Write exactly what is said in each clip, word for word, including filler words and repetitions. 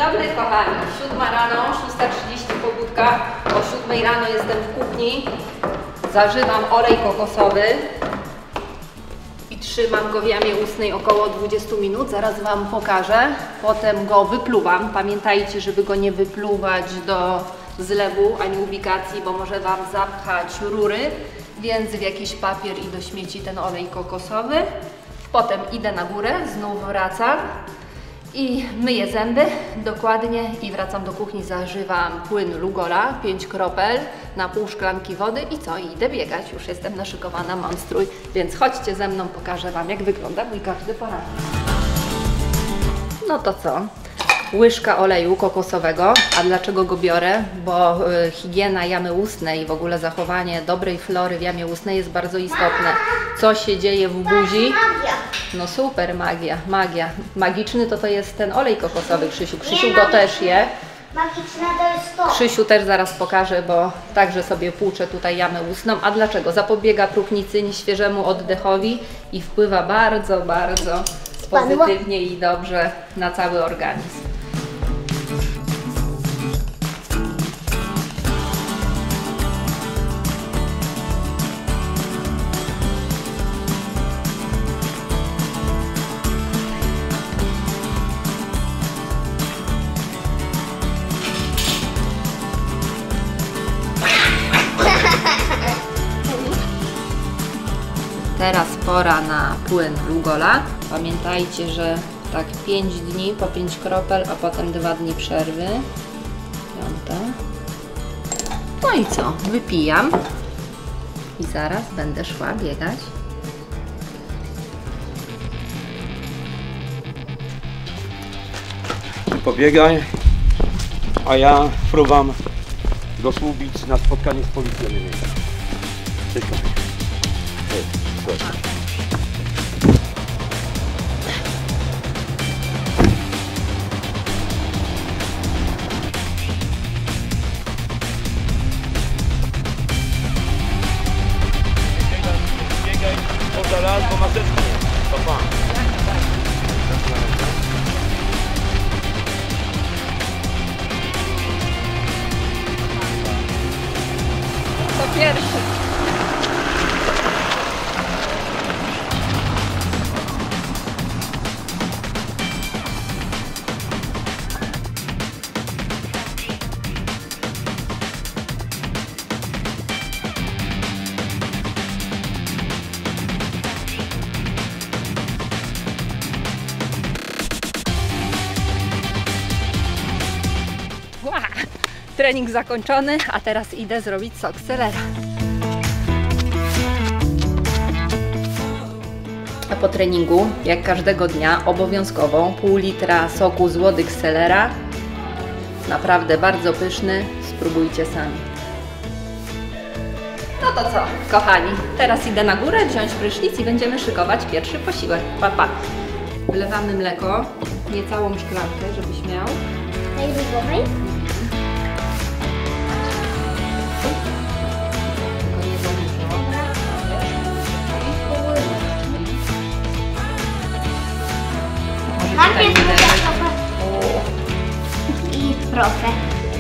dobry kochani, siódma rano, szósta trzydzieści pobudka, o siódmej rano jestem w kuchni, zażywam olej kokosowy i trzymam go w jamie ustnej około dwudziestu minut, zaraz Wam pokażę, potem go wypluwam, pamiętajcie, żeby go nie wypluwać do zlewu ani ubikacji, bo może Wam zapchać rury, więc w jakiś papier i do śmieci ten olej kokosowy, potem idę na górę, znów wracam i myję zęby dokładnie i wracam do kuchni, zażywam płyn Lugola, pięć kropel na pół szklanki wody i co? I idę biegać, już jestem naszykowana, mam strój, więc chodźcie ze mną, pokażę Wam, jak wygląda mój każdy poranek. No to co? Łyżka oleju kokosowego, a dlaczego go biorę? Bo y, higiena jamy ustnej i w ogóle zachowanie dobrej flory w jamie ustnej jest bardzo istotne. Co się dzieje w buzi? No super, magia, magia. Magiczny to to jest ten olej kokosowy, Krzysiu. Krzysiu go też je. Magiczna to jest to. Krzysiu też zaraz pokaże, bo także sobie płuczę tutaj jamę ustną. A dlaczego? Zapobiega próchnicy, nieświeżemu oddechowi i wpływa bardzo, bardzo pozytywnie i dobrze na cały organizm. Teraz pora na płyn Lugola. Pamiętajcie, że tak pięć dni po pięć kropel, a potem dwa dni przerwy. Piąte. No i co? Wypijam i zaraz będę szła biegać. Pobiegaj, a ja fruwam do Słubic na spotkanie z policją. Cześć. Biegaj, poza raz, bo maseczki nie. Pa, pa. To pierwszy. Trening zakończony, a teraz idę zrobić sok z selera. A po treningu, jak każdego dnia, obowiązkowo pół litra soku z łodyg z selera. Naprawdę bardzo pyszny, spróbujcie sami. No to co, kochani, teraz idę na górę, wziąć prysznic i będziemy szykować pierwszy posiłek. Pa, pa. Wlewamy mleko, niecałą szklankę, żebyś miał. Tej różowej? Najpierw i trochę.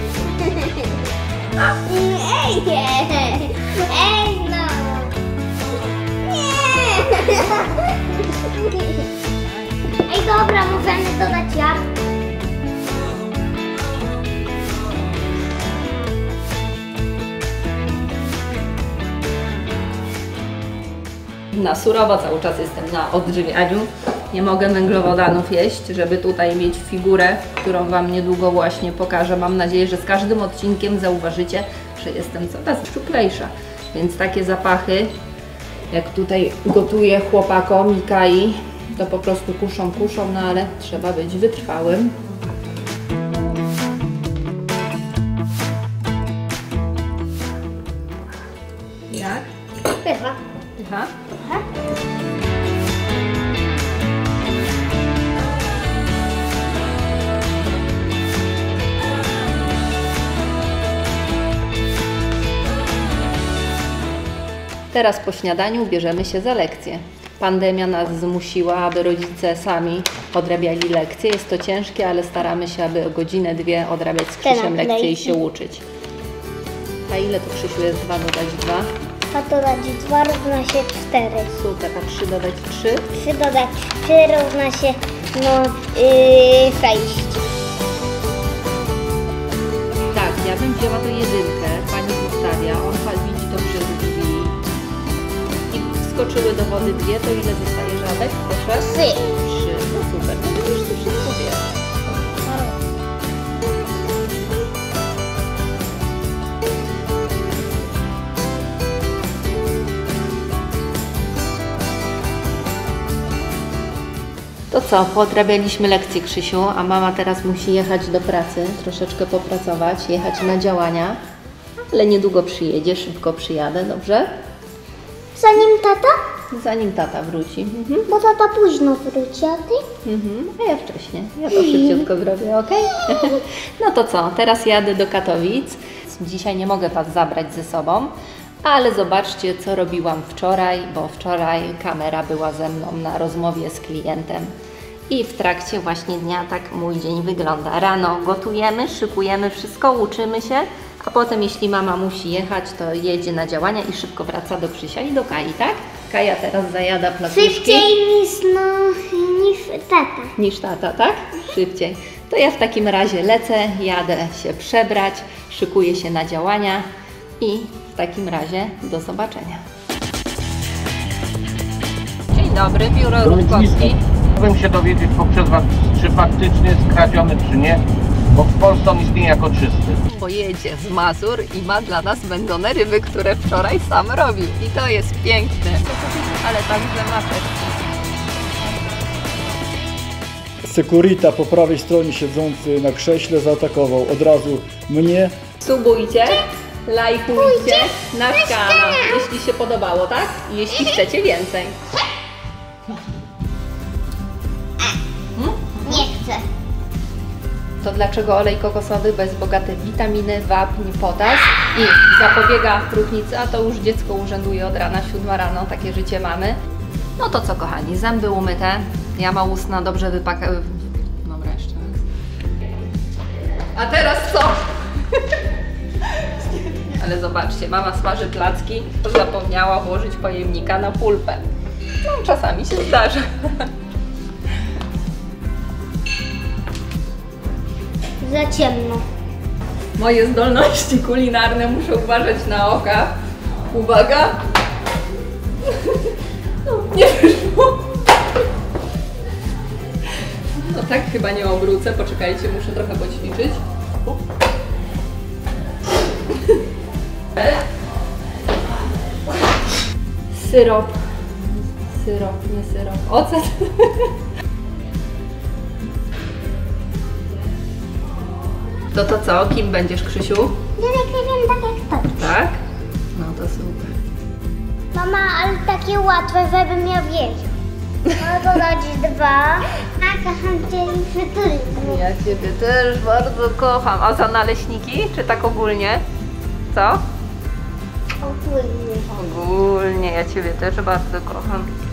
Ej, nie. Ej, no. Nie. Ej, dobra, możemy dodać jak? Na surowo cały czas jestem na odżywianiu. Nie mogę węglowodanów jeść, żeby tutaj mieć figurę, którą Wam niedługo właśnie pokażę. Mam nadzieję, że z każdym odcinkiem zauważycie, że jestem coraz szczuplejsza. Więc takie zapachy, jak tutaj gotuję chłopakom Mikai, to po prostu kuszą, kuszą, no ale trzeba być wytrwałym. Jak? Pycha. Pycha? Aha. Teraz po śniadaniu bierzemy się za lekcję. Pandemia nas zmusiła, aby rodzice sami odrabiali lekcje. Jest to ciężkie, ale staramy się, aby o godzinę, dwie odrabiać z Krzysiem lekcje i się uczyć. A ile to, Krzysiu, jest dwa dodać dwa? A dodać dwa równa się cztery. Super, a trzy dodać trzy? trzy dodać trzy równa się no yy, sześć. Tak, ja bym wzięła to jedynkę, pani zostawia, on widzi to przez drzwi. I wskoczyły do wody dwie, to ile zostaje, Żabek? Proszę? Trzy. Trzy, no super, to już ty wszystko wiesz. To co, podrabialiśmy lekcję, Krzysiu, a mama teraz musi jechać do pracy, troszeczkę popracować, jechać na działania, ale niedługo przyjedzie, szybko przyjadę, dobrze? Zanim tata? Zanim tata wróci. Mhm. Bo tata późno wróci, a ty? Mhm. A ja wcześniej, ja to szybciutko zrobię, ok? No to co, teraz jadę do Katowic. Dzisiaj nie mogę Was zabrać ze sobą, ale zobaczcie, co robiłam wczoraj, bo wczoraj kamera była ze mną na rozmowie z klientem. I w trakcie właśnie dnia tak mój dzień wygląda. Rano gotujemy, szykujemy wszystko, uczymy się, a potem jeśli mama musi jechać, to jedzie na działania i szybko wraca do Krzysia i do Kai, tak? Kaja teraz zajada placuszki. Szybciej niż, no, niż tata. Niż tata, tak? Szybciej. To ja w takim razie lecę, jadę się przebrać, szykuję się na działania i w takim razie do zobaczenia. Dzień dobry, biuro Rutkowski. Chciałbym się dowiedzieć poprzez Was, czy faktycznie jest kradziony, czy nie, bo w Polsce on istnieje jako czysty. Bo jedzie z Mazur i ma dla nas wędzone ryby, które wczoraj sam robił. I to jest piękne, ale także maseczki. Securita po prawej stronie siedzący na krześle zaatakował od razu mnie. Subujcie, lajkujcie nasz kanał, jeśli się podobało, tak? I jeśli chcecie więcej. Nie chcę. To dlaczego olej kokosowy bez bogaty w witaminy, wapń, potas i zapobiega próchnicy, a to już dziecko urzęduje od rana, siódma rano, takie życie mamy. No to co, kochani, zęby umyte, jama ustna dobrze wypaka... Dobra, jeszcze raz. A teraz co? Ale zobaczcie, mama smaży placki, zapomniała włożyć pojemnika na pulpę. No, czasami się zdarza. Za ciemno. Moje zdolności kulinarne muszę uważać na oka. Uwaga! No, nie wyszło. No tak chyba nie obrócę. Poczekajcie, muszę trochę poćwiczyć. Syrop. Syrop, nie syrop. Ocet. To to co? Kim będziesz, Krzysiu? Detektywem tak jak to. Tak? No to super. Mama, ale takie łatwe, żebym ja wiedział. No dodać dwa. A kocham Cię i frytury. Ja Ciebie też bardzo kocham. A za naleśniki? Czy tak ogólnie? Co? Ogólnie. Ogólnie, ja Ciebie też bardzo kocham.